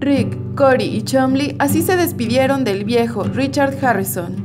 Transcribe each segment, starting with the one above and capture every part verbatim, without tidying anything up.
Rick, Cory y Chumley así se despidieron del viejo Richard Harrison.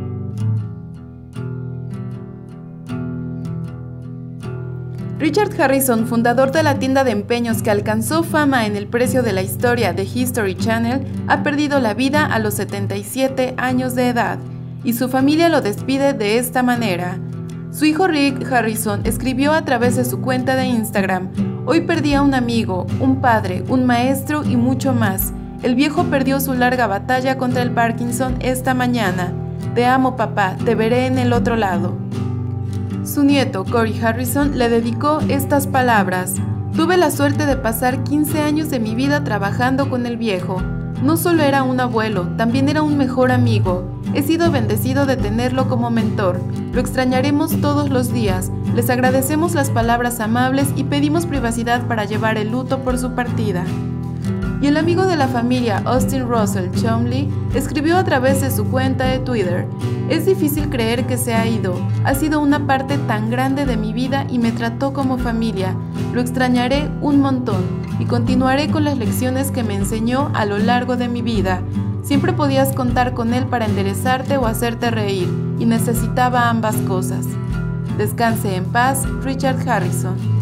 Richard Harrison, fundador de la tienda de empeños que alcanzó fama en el precio de la historia de History Channel, ha perdido la vida a los setenta y siete años de edad, y su familia lo despide de esta manera. Su hijo Rick Harrison escribió a través de su cuenta de Instagram: "Hoy perdí a un amigo, un padre, un maestro y mucho más. El viejo perdió su larga batalla contra el Parkinson esta mañana. Te amo, papá, te veré en el otro lado". Su nieto, Cory Harrison, le dedicó estas palabras: "Tuve la suerte de pasar quince años de mi vida trabajando con el viejo. No solo era un abuelo, también era un mejor amigo. He sido bendecido de tenerlo como mentor. Lo extrañaremos todos los días. Les agradecemos las palabras amables y pedimos privacidad para llevar el luto por su partida". Y el amigo de la familia, Austin Russell Chumley, escribió a través de su cuenta de Twitter: "Es difícil creer que se ha ido. Ha sido una parte tan grande de mi vida y me trató como familia. Lo extrañaré un montón y continuaré con las lecciones que me enseñó a lo largo de mi vida. Siempre podías contar con él para enderezarte o hacerte reír, y necesitaba ambas cosas. Descanse en paz, Richard Harrison".